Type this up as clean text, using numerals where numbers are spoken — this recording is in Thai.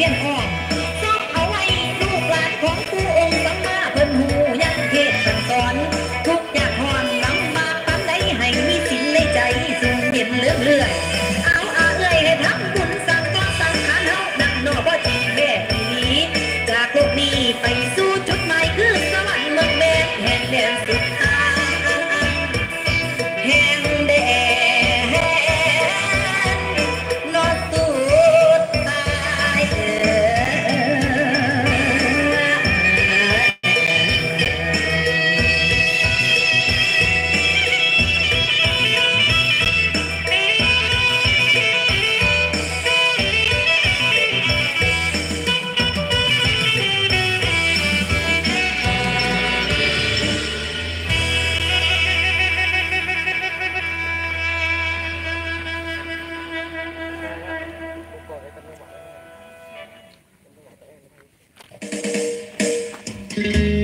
ยนอ่อนซอกเอาไว้ลูกหลานของผู้องค์สัมมาเพิ่นหูยังเทศสั่งสอนทุกอย่างหอนลำบากปานใดให้มีสิ่งในใจสุ่มเย็นเรื่อยๆเอาเอ้ยให้ทำบุญสั่งก็สั่งขานเฮาดังโนบ่จริงแค่นี้จากโลกนี้ไปสู่จุดหมายคือสวรรค์เมืองแดนแห่งแดนสุดท้ายแห่งแดนนอสุดท้าย Thank you.